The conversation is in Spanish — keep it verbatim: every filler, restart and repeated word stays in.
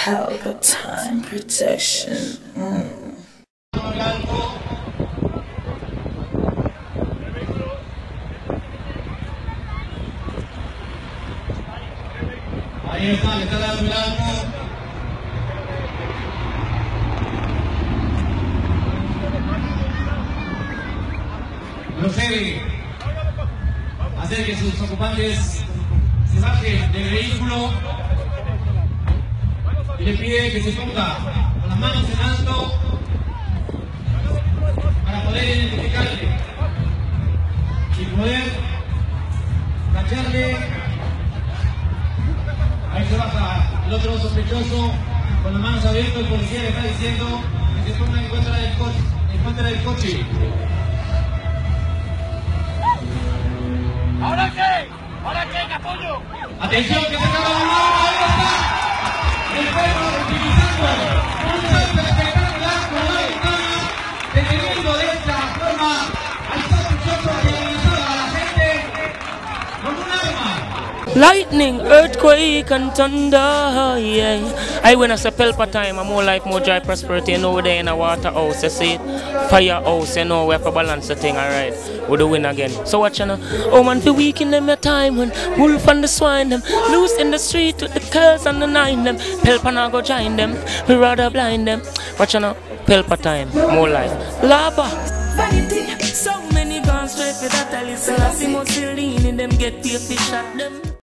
Palpatine protection. Mm. Ahí está, le está dando el arco. Procede a hacer que sus ocupantes se bajen del vehículo y le pide que se ponga con las manos en alto para poder identificarle y poder cacharle. Ahí se baja el otro sospechoso con las manos abiertas. El policía le está diciendo que se ponga en contra del coche. En contra del coche. ¿Ahora qué? ¿Ahora qué, capullo? Atención, que se acaba de hablar. Ahí está el perro utilizando un salto espectacular con la ventana, deteniendo de esta forma al sospechoso que amenazaba a la gente con un arma. Lightning, earthquake and thunder, yeah. I when I say Palpatine, I'm more life, more joy, prosperity. You know we're there in a water house, you see it? Firehouse, you know we have to balance the thing, alright? We do win again. So watch you know. Oh man, for week in them your time when wolf and the swine them loose in the street with the curls and the nine them. Palpatine go join them, we rather blind them. Watch you know. Palpatine, more life. Lava. Vanity, so many gone straight for that. I listen, I see Mussolini, them get the fish at them.